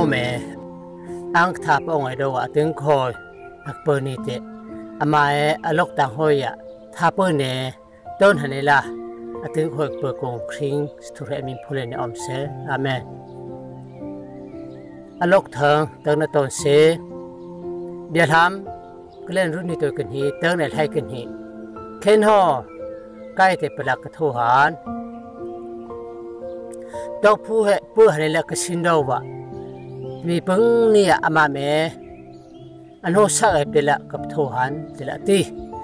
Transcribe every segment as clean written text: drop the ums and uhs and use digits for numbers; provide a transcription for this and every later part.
เมอังทับองไอโดวะถึงคอยอักเปิลนี่เตอมาอลกต่างหอยทับเปิลเนต้นหันนี่ละถึงคอยเปิดกงคริงสตุเรมินพูเลนอมเซอาเมนอลกเถิงเติงนต้นเซเดี๋ยวทำก็เล่นรุ่นนี้ตัวกันฮีเติงในไทยกันฮีเข็นห่อใกล้แต่ประลักกระทูหานดอกผู้หันนี่ละก็สินดาวะมีปึงนี่อามาเมอันโหสักเอเปละกับทูหันเดละตี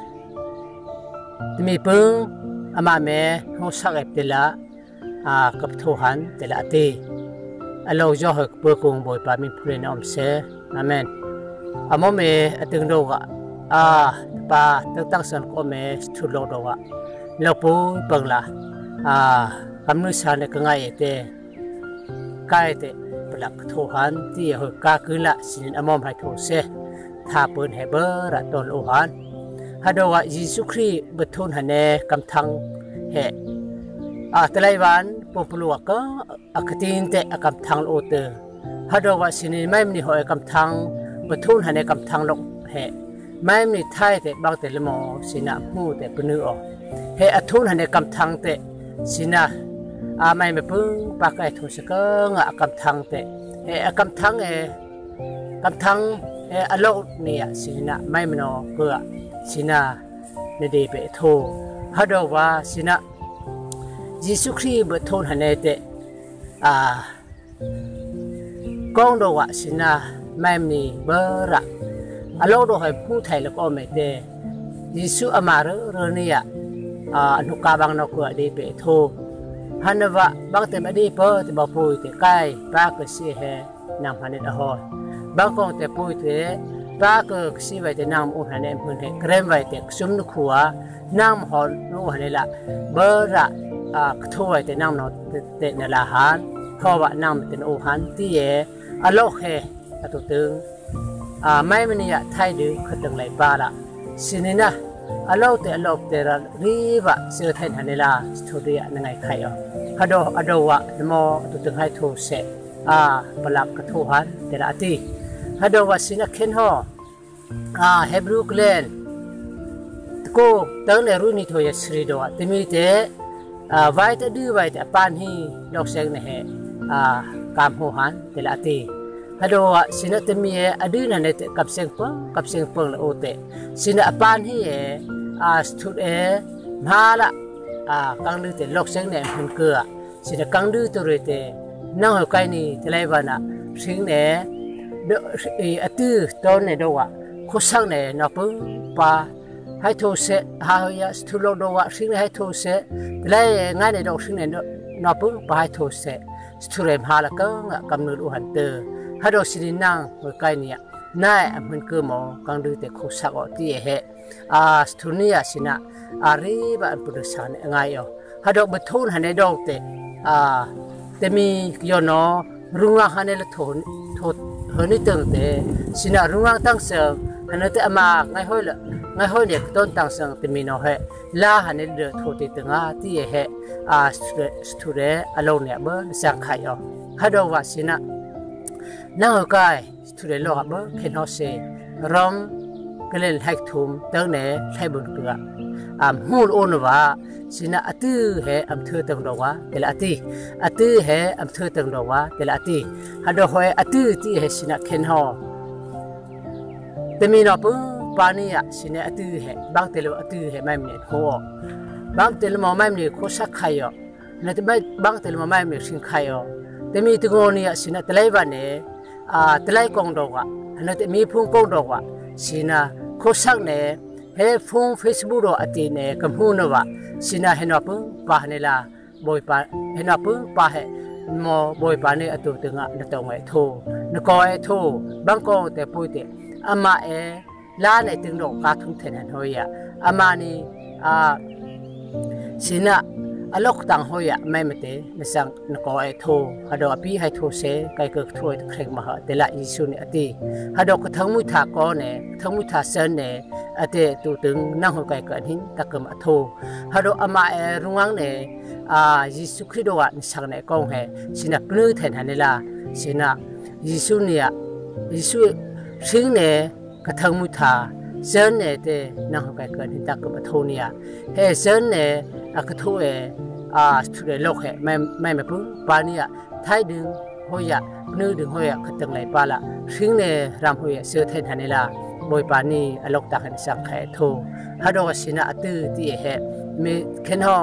มีปึงอามาเมโหสักเอเปละกับทูหันเดละตีอโลจอหกเปิดกงบอยปามิพูเลนอมเซอาเมนอามเมอตึงโดกะปาตั้งสันก็เมสทุลโดกะแล้วปูปังละกำนึกสานก็ง่ายเตะใกล้เตะปลักทูหันที่หกกาคืนละสินอมให้ทูเซถ้าเปิดให้เบอร์ระตนโอหันฮัดดว่ายิสุครีบทุนหันเนกำทังเฮตะไลวันปุปลัวก็อักตินเตะกำทังโอเตอฮัดดว่าสินไม่มีหอยกำทังบทุนหันเนกำทังลงเฮไม่มีไทยเตะบางเตะละมอสินะมูเตะปนืออเฮอทุนหันเนกำทังเตะสินะไม่มาพึ่งปากไอทุสก็กำทังเตะกำทังกำทังอโลกเนี่ยสินะไม่มโนเพื่อสินะในเดเปโทฮัดดว่าสินะยิสุครีบทุนหันเตะกองดวะสินะไม่มีเบอร์อโลกโดยผู้ไทยแล้วก็ไม่เตะยิสุอามาเรเนี่ยนุกาบังนกเดเปโทฮันวะบางเต็มอดีเปิดบ่ปุยเตใกล้ปากก็สิเฮนำหันเดอฮอบางกองเตปุยเตปากก็สิไว้เตนำอุหันเดมพุ่นเฮเกรมไว้เตซุมนุขัวนำหอนนูหันเดละเบอร์ถ้วยเตนำนเตนละหันเพราะว่านำเตนอุหันที่อโลกเฮตุตึงไม่มันเนี่ยไทยดื้อขตึงไหลปาละสินี่นะอโลกเตระรีบะเสือไทยหันเดละสตูดิโอนั่งไงใครฮัดดวะนโมตุตึงให้ทูเสปลักกระทูหันเดละตีฮัดวะสินะเข็นห่อเฮบรูกเลนก็ตั้งในรุ่นนี้ทัวยสรีดวะที่มีเตไว้แต่ดื้อไว้แต่ปานฮีดอกเซงเนี่ยกามหัวหันเดละตีฮัดวะสินะที่มีอดีนั่นเนี่ยกับเซงเปิงละโอเตสินะปานฮีสตูดมาละกังดื้อเตลอกเซงเนี่ยมันเกลือสินะกังดื้อตัวเตนั่งหัวใจนี่ทะเลวานะสิ่งเนี่ยอตื้อตอนเนี่ยดูว่าคุสังเนี่ยนับพึ่งปาให้ทูเสหายาสตูโลดูว่าสิ่งเนี่ยให้ทูเสทะเลง่ายเนี่ยดูสิ่งเนี่ยนับพึ่งปาให้ทูเสสตูเรมหาละก็กำเนิดอุหันเตอร์ให้ดูสิ่งนั่งหัวใจเนี่ยน่ามันเกลือหมอกังดื้อเตคุสักอที่เหสตูนี่สินะรีบอันปุถุชนง่ายให้ดูบัตรหันในดอกเตแต่มียอนอรุ่งร่างหันในละทนเฮนี่ตึงเตสินะรุ่งร่างตั้งเสียงหันในเตมาไงห้อยเนี่ยต้นตั้งเสียงเตมีนอเฮลาหันในเดือดโทติตึงที่เฮสตูเรอโลเนี่ยเบอร์สังขายให้ดูว่าสินะนั่งหัวใจสตูเรโลกับเบอร์เข็นหัวเสร้องก็เล่นให้ทุ่มตั้งเนี่ยให้บุญเกลือหูโอนว่าสินะอตื้อเฮอำเภอตังดวะเดลอตื้อเฮอำเภอตังดวะเดลอตื้อฮัดดอยอตื้อที่เฮสินะเข็นหอแต่มีนอปุ๊ปานี่สินะอตื้อเฮบางเตลอตื้อเฮไม่มีหัวบางเตลไม่มีโคสักใครนั่นแต่ไม่บางเตลไม่มีสิ่งใครแต่มีตัวนี้สินะตะไลวันเนี่ยตะไลกงดวะนั่นแต่มีพุ่งกงดวะสินะโคสักเนี่ยเฮฟงเฟซบุ๊กอติเนี่ยกำหูนวะสินะเห็นว่าปุ๊ปาเนี่ยละบอยปาเห็นว่าปุ๊ปาเฮมอบอยปาเนี่ยตัวตึงนั่นตัวไอ้ทูนกอไอ้ทูบางกองแต่ปุยเตอามาลาเนี่ยตึงดอกกาทุ่งเทนันหอยอามานี่สินะอโลกต่างหอยไม่มาเตะนสังนกอไอ้ทูฮัดดอปีให้ทูเสไกเกิดทูตะเคร่งมาเหอะแต่ละยิสุเนี่ยอติฮัดดอกทั้งมุทากอเนี่ยทั้งมุทาเซนเนี่ยอติตัวตึงนั่งหัวไกเกิดหินตะเกิมทูฮัดดออามารุ่งวังเนี่ยยิสุคริโดะนสังเนี่ยกองเฮสินะปลื้มเทนันนี่ละสินะยิสุเนี่ยยิสุสิ่งเนี่ยกระทั่งมุทาเส้นเนี่ยเตนั่งหายเกินหินตากระทูเนี่ยเฮ้เส้นเนี่ยกระทูสุดเลยโลกไม่ปุ๊บปานี่ไทยดึงหัวยนึกดึงหัวขัดตั้งไหลปาละสิ่งเนี่ยรำหัวเสือเทนทันนี่ละบอยปานี่อโลกตาขันสังเกตทูฮัดดอกสินะตื้อที่เฮ้มีแค่นอ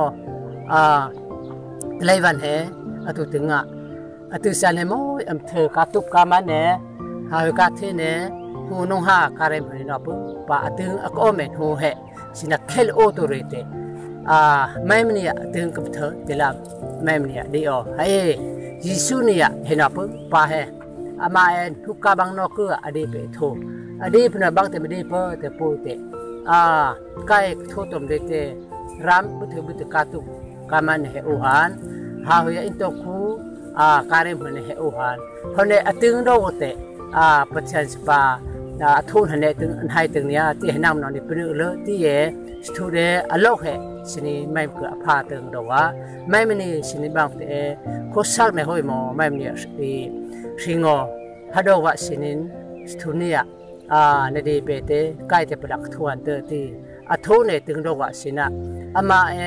ไลวันเฮตุถึงตุสันเฮโมเธอกาตุกกามันเนหาวิกาเทเนหูนงฮาการเมืองนับปะถึงก็อเมนหูเฮสินะเคลโอตัวเรเตไม่มันเนี่ยถึงกับเธอเดลาไม่มันเนี่ยดีอ๋อเฮ้ยิสุเนี่ยเห็นนับปะเฮอามาเอ็นทุกกาบังนอกอดีตไปทูอดีตพนักบังแต่ไม่ได้เปิดแต่พูดเตใกล้ทุ่มเดเตรำบุตรกาตุกามันเฮอุฮันหาวิอินโตคูการเมืองเฮอุฮันเพราะเนี่ยตึงโดเตปัจจัยสปาทุนหันเนี่ยตึงให้ตึงเนี่ยที่ให้นำนอนในเป็นเรื่องที่เอสตูเดอโลกเฮสินีไม่เกิดพาตึงโดว่าไม่มันนี่สินีบางแต่โคสักในห้อยหมอไม่มันเนี่ยสิงอฮัดดว่าสินีสตูเนี่ยในดีเปเตใกล้จะประดักทวนเตอที่ทุนเนี่ยตึงโดว่าสินะอา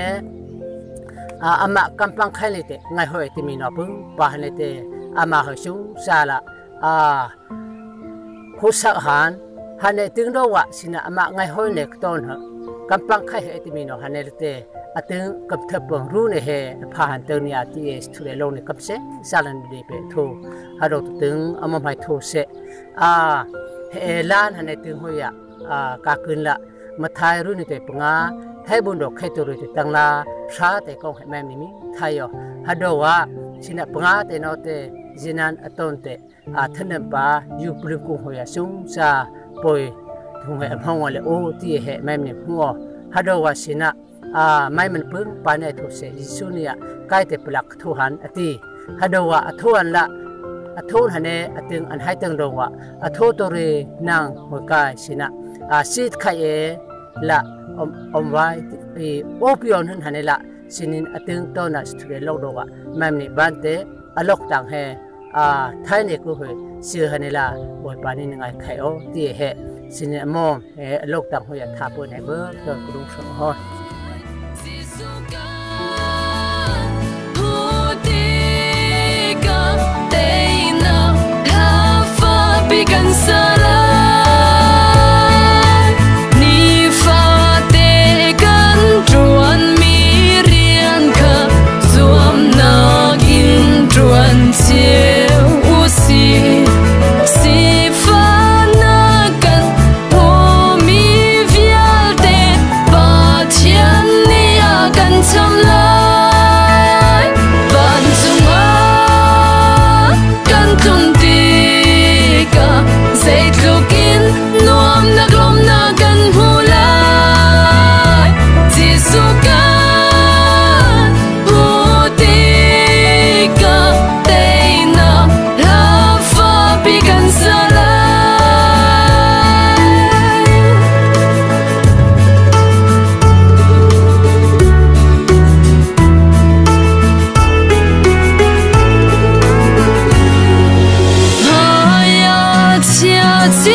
มากัมปังไข่เลยเตง่ายห้อยที่มีนอพึ่งปาเลยเตอามาหอยสูงซาละผู้สักหันฮันเนี่ยถึงรู้ว่าสินะอามาง่ายห้อยเล็กต้นเหรอกัมปังไข่เหที่มีนอฮันเนี่ยเตถึงกับเธอปงรู้เนี่ยเหพาหันเตอร์เนี่ยที่สุดเลยลงเนี่ยกับเสซาลันดีเปทูฮัลโหลถึงอามาไม่ทูเสล้านฮันเนี่ยถึงห้อยกาขึ้นละมาทายรู้เนี่ยเตปงาให้บุญดอกให้ตัวรู้ตั้งลาชาแต่ก็ให้แม่มีไทยฮัดดว่าสินะปงาแต่นอเตจินันอตนเตท่านบ่าอยู่ปลุกหัวสูงซาปอยทุ่งให้ห้องวันเลยโอ้ที่ให้แม่มีหัวฮัดดว่าสินะไม่มันพึ่งปานในทุเสยิสุเนี่ยใกล้แต่ปลักทุหันอติฮัดดว่าทุหันละทุหันเนี่ยตึงอันให้ตึงดงว่าทุตัวเรนางหัวกายสินะสิทธิ์ใครละอมไว้โอปิออนหันนี่ละสินินตึงต้นน่ะสตุเรลโดว่าแม่นี่บ้านเตอลกต่างเฮไทยนี่ก็คือเสือหันนี่ละบอยปานี่นึงไอ้ไข่โอที่เฮสินิมองเฮอลกต่างหัวทาปุ่นในเบอร์ตัวกรุงสมฮอน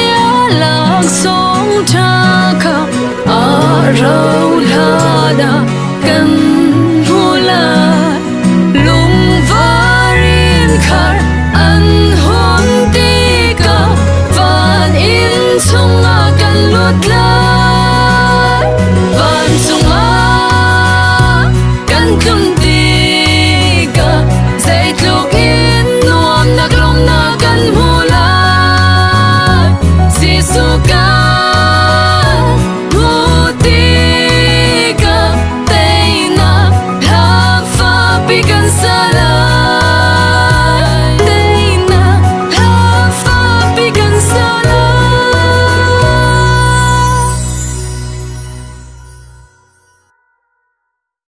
เราลาดา